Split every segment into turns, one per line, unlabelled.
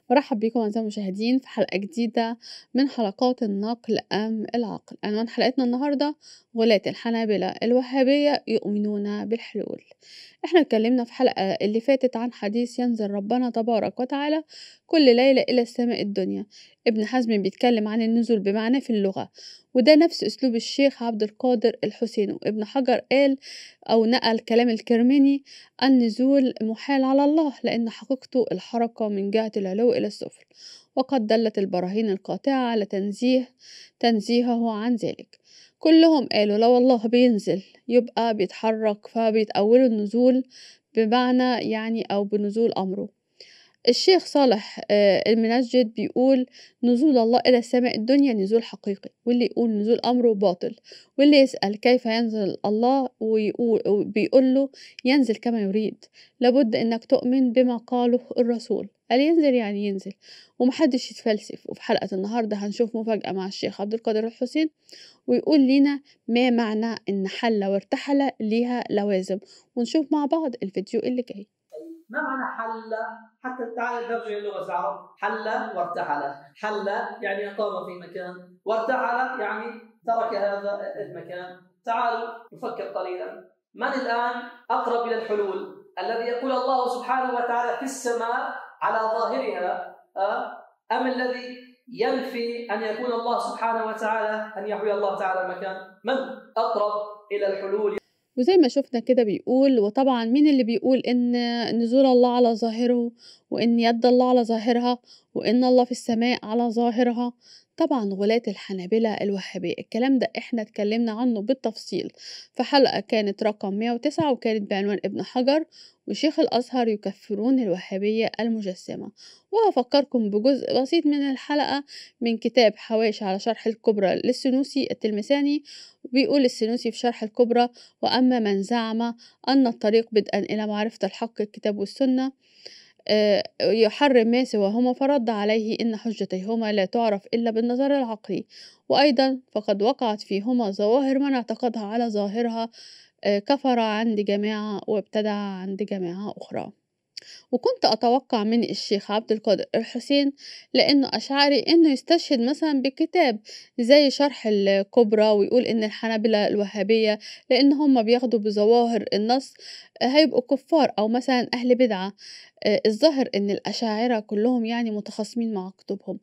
مرحب بكم أعزائي المشاهدين في حلقة جديدة من حلقات النقل أم العقل. عنوان حلقتنا النهاردة: غلاة الحنابلة الوهابية يؤمنون بالحلول. احنا اتكلمنا في حلقة اللي فاتت عن حديث ينزل ربنا تبارك وتعالى كل ليلة إلى السماء الدنيا. ابن حزم بيتكلم عن النزول بمعنى في اللغة، وده نفس أسلوب الشيخ عبد القادر الحسيني. وابن حجر قال أو نقل كلام الكرماني: النزول محال على الله لأن حقيقته الحركة من جهة العلو إلى السفل، وقد دلت البراهين القاطعة على تنزيهه عن ذلك. كلهم قالوا لو الله بينزل يبقى بيتحرك، فبيتأولوا النزول بمعنى أو بنزول أمره. الشيخ صالح المنجد بيقول: نزول الله إلى السماء الدنيا نزول حقيقي، واللي يقول نزول أمره باطل. واللي يسأل كيف ينزل الله بيقول له ينزل كما يريد. لابد إنك تؤمن بما قاله الرسول، قال ينزل يعني ينزل، ومحدش يتفلسف. وفي حلقة النهاردة هنشوف مفاجأة مع الشيخ عبد القادر الحسين، ويقول لنا ما معنى إن حل وارتحل ليها لوازم. ونشوف مع بعض الفيديو اللي جاي.
ما معنى حل؟ حتى تعال نرجع للغة العرب. حل وارتحل. حل يعني أقام في مكان، وارتحل يعني ترك هذا المكان. تعالوا نفكر قليلا. من الآن أقرب إلى الحلول؟ الذي يقول الله سبحانه وتعالى في السماء على ظاهرها، أم الذي ينفي أن يكون الله سبحانه وتعالى، أن يحوي الله تعالى مكان؟ من أقرب إلى الحلول؟
وزي ما شفنا كده بيقول، وطبعا مين اللي بيقول إن نزول الله على ظاهره، وإن يد الله على ظاهرها، وإن الله في السماء على ظاهرها؟ طبعا غلاة الحنابلة الوهابية. الكلام ده احنا اتكلمنا عنه بالتفصيل في حلقة كانت رقم 109، وكانت بعنوان ابن حجر وشيخ الأزهر يكفرون الوهابية المجسمة. وهفكركم بجزء بسيط من الحلقة من كتاب حواشي على شرح الكبرى للسنوسي التلمساني. بيقول السنوسي في شرح الكبرى: وأما من زعم أن الطريق بدءا إلى معرفة الحق الكتاب والسنة يحرم ما سواهما، فرد عليه إن حجتيهما لا تعرف إلا بالنظر العقلي، وأيضا فقد وقعت فيهما ظواهر من اعتقدها على ظاهرها كفر عند جماعة وابتدع عند جماعة أخرى. وكنت أتوقع من الشيخ عبد القادر الحسين لأنه أشعري إنه يستشهد مثلا بكتاب زي شرح الكبرى، ويقول إن الحنابلة الوهابية لأن هم بياخدوا بظواهر النص هيبقوا كفار أو مثلا أهل بدعة. الظاهر إن الأشاعرة كلهم متخاصمين مع كتبهم.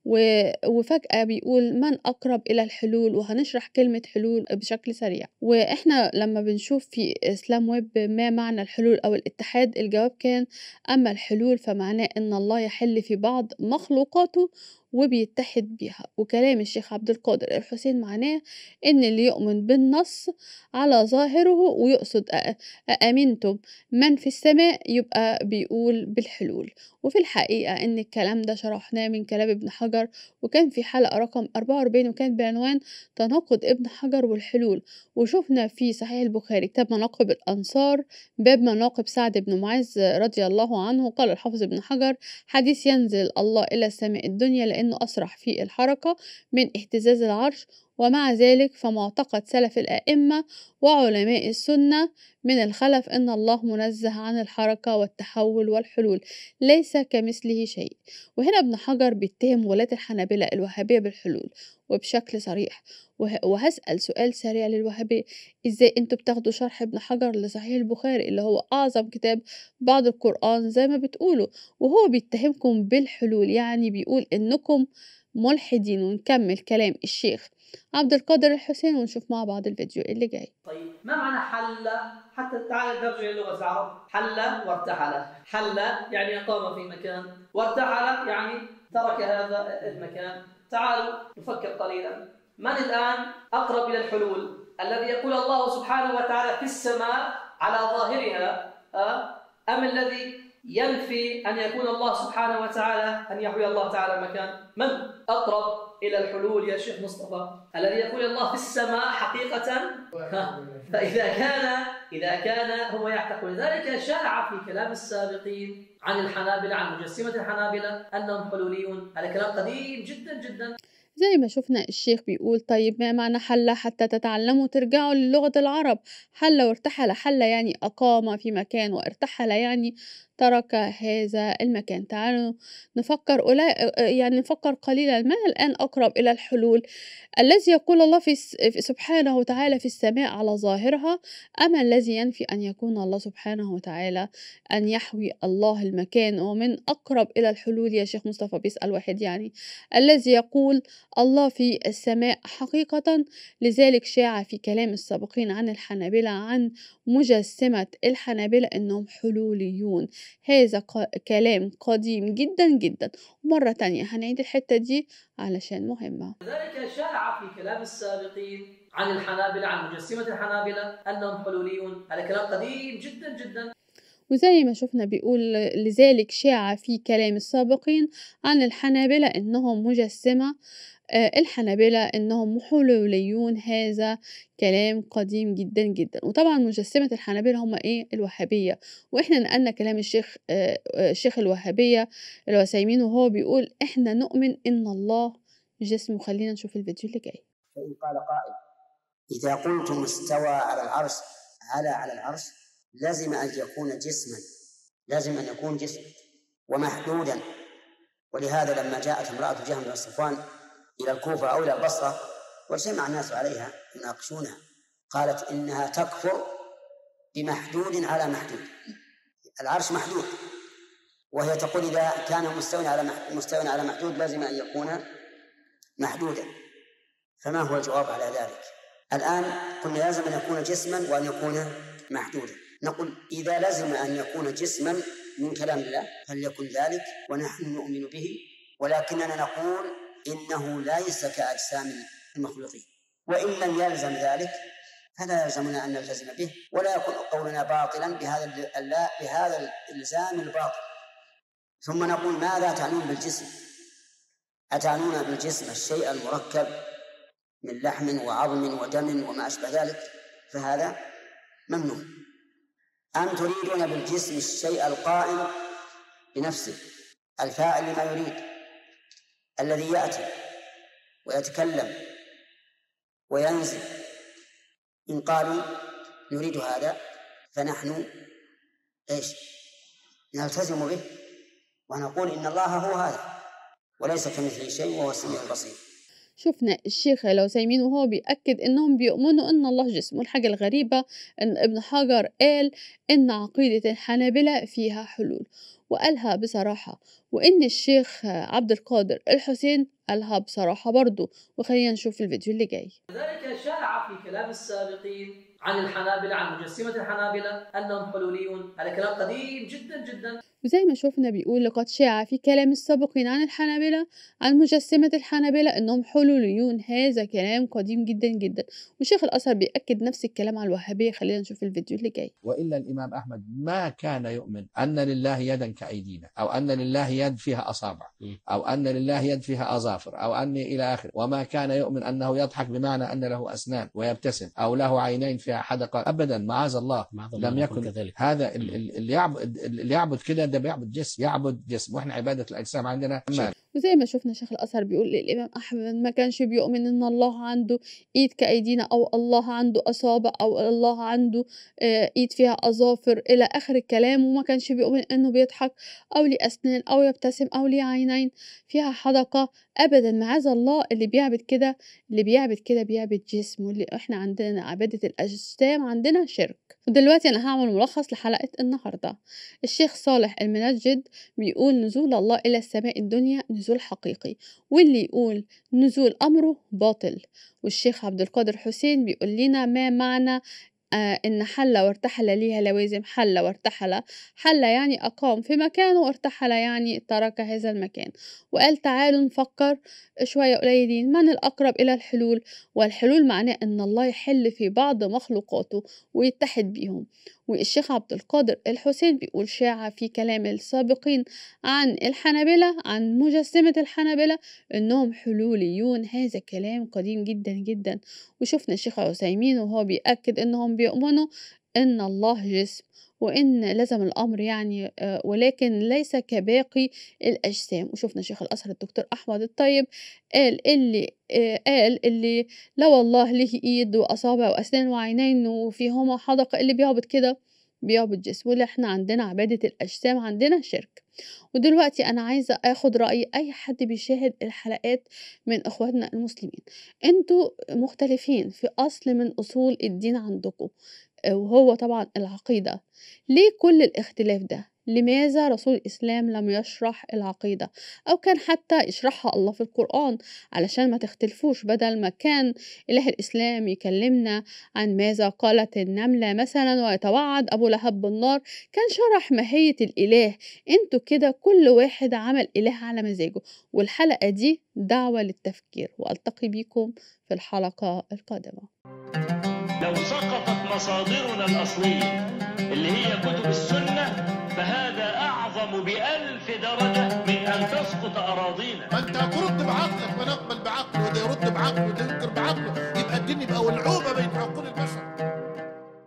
وفجأة بيقول من أقرب إلى الحلول، وهنشرح كلمة حلول بشكل سريع. وإحنا لما بنشوف في إسلام ويب ما معنى الحلول أو الاتحاد، الجواب كان: أما الحلول فمعناه إن الله يحل في بعض مخلوقاته وبيتحد بيها. وكلام الشيخ عبد القادر الحسين معناه إن اللي يؤمن بالنص على ظاهره ويقصد أأمنتم من في السماء يبقى بيقول بالحلول. وفي الحقيقة إن الكلام ده شرحناه من كلام ابن حجر، وكان في حلقة رقم 44، وكان بعنوان تناقض ابن حجر والحلول. وشوفنا في صحيح البخاري كتاب مناقب الأنصار باب مناقب سعد بن معاذ رضي الله عنه، قال الحافظ ابن حجر: حديث ينزل الله إلى السماء الدنيا لأنه أسرح في الحركة من اهتزاز العرش. ومع ذلك فمعتقد سلف الأئمة وعلماء السنة من الخلف أن الله منزه عن الحركة والتحول والحلول، ليس كمثله شيء. وهنا ابن حجر بيتهم ولاة الحنابلة الوهابية بالحلول وبشكل صريح. وهسأل سؤال سريع للوهابية: ازاي انتوا بتاخدوا شرح ابن حجر لصحيح البخاري اللي هو أعظم كتاب بعد القرآن زي ما بتقولوا، وهو بيتهمكم بالحلول؟ بيقول انكم ملحدين. ونكمل كلام الشيخ عبد القادر الحسين ونشوف مع بعض الفيديو اللي جاي.
طيب ما معنى حل؟ حتى تعال نرجع للغة العرب. حل وارتحل. حل يعني أقام في مكان، وارتحل يعني ترك هذا المكان. تعالوا نفكر قليلا. من الآن أقرب إلى الحلول؟ الذي يقول الله سبحانه وتعالى في السماء على ظاهرها، أم الذي ينفي أن يكون الله سبحانه وتعالى، أن يحوي الله تعالى مكان؟ من أقرب إلى الحلول يا شيخ مصطفى؟ الذي يقول الله في السماء حقيقة. إذا كان هو يعتقد ذلك، شاع في كلام السابقين عن الحنابلة، عن مجسمة الحنابلة أنهم حلوليون. هذا كلام قديم جدا جدا.
زي ما شفنا الشيخ بيقول: طيب ما معنى حل حتى تتعلموا ترجعوا للغة العرب؟ حل وارتحل، حل يعني أقام في مكان، وارتحل يعني ترك هذا المكان. تعالوا نفكر يعني نفكر قليلا، من الآن أقرب إلى الحلول؟ الذي يقول الله سبحانه وتعالى في السماء على ظاهرها، أم الذي ينفي أن يكون الله سبحانه وتعالى، أن يحوي الله المكان؟ ومن أقرب إلى الحلول يا شيخ مصطفى بيسأل واحد يعني، الذي يقول الله في السماء حقيقة. لذلك شاع في كلام السابقين عن الحنابلة، عن مجسمة الحنابلة أنهم حلوليون. هذا كلام قديم جدا جدا. مرة تانية هنعيد الحتة دي علشان مهمة.
لذلك شاع في كلام السابقين عن الحنابلة، عن مجسمة الحنابلة أنهم حلوليون. هذا كلام قديم جدا جدا.
وزي ما شفنا بيقول لذلك شاع في كلام السابقين عن الحنابلة إنهم مجسمة الحنابلة إنهم حلوليون. هذا كلام قديم جدا جدا. وطبعا مجسمة الحنابلة هم إيه؟ الوهابية. وإحنا نقلنا كلام الشيخ الوهابية العثيمين، وهو بيقول إحنا نؤمن إن الله جسم. وخلينا نشوف الفيديو اللي جاي.
فإن قال قائل إذا قلتم استوى على العرش، على العرش، لازم أن يكون جسما، لازم أن يكون جسما ومحدودا. ولهذا لما جاءت امرأة جهم بن صفوان إلى الكوفة أو إلى البصرة وجمع الناس عليها يناقشونها، قالت إنها تكفر بمحدود على محدود. العرش محدود، وهي تقول إذا كان مستوى على محدود لازم أن يكون محدودا. فما هو الجواب على ذلك؟ الآن قلنا لازم أن يكون جسما وأن يكون محدودا. نقول إذا لازم أن يكون جسما من كلام الله فليكن ذلك ونحن نؤمن به، ولكننا نقول إنه ليس كأجسام المخلوقين. وإن لم يلزم ذلك فلا يلزمنا أن نلتزم به، ولا يكون قولنا باطلا بهذا الإلزام الباطل. ثم نقول ماذا تعنون بالجسم؟ أتعنون بالجسم الشيء المركب من لحم وعظم ودم وما أشبه ذلك؟ فهذا ممنوع. أم تريدون بالجسم الشيء القائم بنفسه الفاعل لما يريد، الذي يأتي ويتكلم وينزل؟ إن قالوا نريد هذا فنحن نلتزم به ونقول إن الله هو هذا وليس كمثله شيء وهو السميع البصير.
شفنا الشيخ العثيمين وهو بيأكد إنهم بيؤمنوا إن الله جسم. والحاجة الغريبة إن ابن حجر قال إن عقيدة الحنابلة فيها حلول، وقالها بصراحة، وإن الشيخ عبد القادر الحسين قالها بصراحة برضو. وخلينا نشوف الفيديو اللي جاي.
لذلك شاع في كلام السابقين عن الحنابلة، عن مجسمة الحنابلة أنهم حلوليون. هذا كلام قديم جدا جدا.
وزي ما شفنا بيقول لقد شاع في كلام السابقين عن الحنابلة، عن مجسمة الحنابلة إنهم حلوليون. هذا كلام قديم جدا جدا. والشيخ الأزهر بيأكد نفس الكلام على الوهابية. خلينا نشوف الفيديو اللي جاي.
وإلا الإمام أحمد ما كان يؤمن أن لله يدا كأيدينا، أو أن لله يد فيها أصابع، أو أن لله يد فيها أظافر، أو أن إلى آخر. وما كان يؤمن أنه يضحك بمعنى أن له أسنان ويبتسم، أو له عينين فيها حدقة، أبدا معاذ الله. لم يكن كذلك. هذا اللي يعبد كده ده بيعبد جسم، يعبد جسم، واحنا عبادة الأجسام عندنا أمان.
وزي ما شفنا شيخ الأزهر بيقول الإمام أحمد ما كانش بيؤمن إن الله عنده إيد كأيدينا، أو الله عنده أصابع، أو الله عنده إيد فيها أظافر إلى آخر الكلام. وما كانش بيؤمن إنه بيضحك أو ليه أسنان أو يبتسم أو ليه عينين فيها حدقة. أبدا معاذ الله. اللي بيعبد كده بيعبد جسم. واللي إحنا عندنا عبادة الأجسام عندنا شرك. ودلوقتي أنا هعمل ملخص لحلقة النهاردة. الشيخ صالح المنجد بيقول نزول الله إلى السماء الدنيا نزول حقيقي، واللي يقول نزول أمره باطل. والشيخ عبد القادر حسين بيقول لنا ما معنى إن حل وارتحل ليها لوازم. حل وارتحل، حل يعني أقام في مكانه، وارتحل يعني ترك هذا المكان. وقال تعالوا نفكر شوية قليلين من الأقرب إلى الحلول. والحلول معناه إن الله يحل في بعض مخلوقاته ويتحد بيهم. والشيخ عبد القادر الحسين بيقول شاع في كلام السابقين عن الحنابلة، عن مجسمة الحنابلة، إنهم حلوليون. هذا كلام قديم جدا جدا. وشفنا الشيخ عثيمين وهو بيأكد إنهم بيؤمنوا إن الله جسم، وإن لزم الأمر يعني ولكن ليس كباقي الأجسام. وشفنا شيخ الأزهر الدكتور أحمد الطيب قال اللي لو الله له إيد وأصابع وأسنان وعينين وفيهما حدقة، اللي بيعبد كده بيعبد جسم، واللي إحنا عندنا عبادة الأجسام عندنا شرك. ودلوقتي أنا عايزة آخد رأي أي حد بيشاهد الحلقات من إخواتنا المسلمين، أنتم مختلفين في أصل من أصول الدين عندكم، وهو طبعًا العقيدة. ليه كل الاختلاف ده؟ لماذا رسول الإسلام لم يشرح العقيدة، أو كان حتى يشرحها الله في القرآن علشان ما تختلفوش، بدل ما كان إله الإسلام يكلمنا عن ماذا قالت النملة مثلًا ويتوعد أبو لهب بالنار، كان شرح ماهية الإله. أنتم كده كل واحد عمل إله على مزاجه، والحلقة دي دعوة للتفكير، وألتقي بيكم في الحلقة القادمة.
لو سقطت مصادرنا الأصلية اللي هي كتب السنة فهذا أعظم ب1000 درجة من أن تسقط أراضينا.
ما أنت هترد بعقلك، ما نقبل بعقله وده يرد بعقله وده ينكر بعقله، يبقى الدين يبقى ولعوبة بين عقول